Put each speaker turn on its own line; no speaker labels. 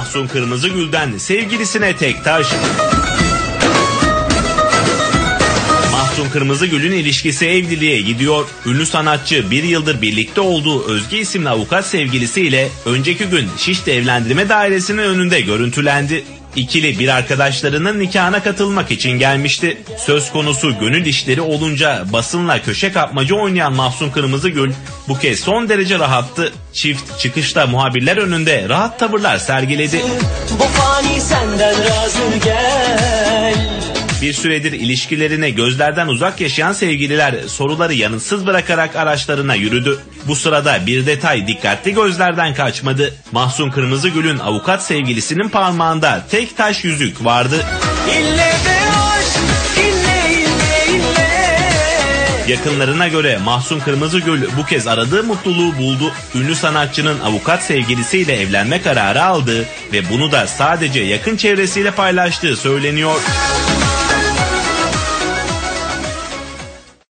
Mahsun Kırmızıgül'den sevgilisine tek taş. Mahsun Kırmızıgül'ün ilişkisi evliliğe gidiyor. Ünlü sanatçı bir yıldır birlikte olduğu Özge isimli avukat sevgilisiyle önceki gün Şişli Evlendirme Dairesi'nin önünde görüntülendi. İkili bir arkadaşlarının nikahına katılmak için gelmişti. Söz konusu gönül işleri olunca basınla köşe kapmaca oynayan Mahsun Kırmızıgül bu kez son derece rahattı. Çift çıkışta muhabirler önünde rahat tavırlar sergiledi.
Bu fani senden razı gel.
Bir süredir ilişkilerine gözlerden uzak yaşayan sevgililer soruları yanıtsız bırakarak araçlarına yürüdü. Bu sırada bir detay dikkatli gözlerden kaçmadı. Mahsun Kırmızıgül'ün avukat sevgilisinin parmağında tek taş yüzük vardı.
İlle de aşk, ille.
Yakınlarına göre Mahsun Kırmızıgül bu kez aradığı mutluluğu buldu. Ünlü sanatçının avukat sevgilisiyle evlenme kararı aldığı ve bunu da sadece yakın çevresiyle paylaştığı söyleniyor.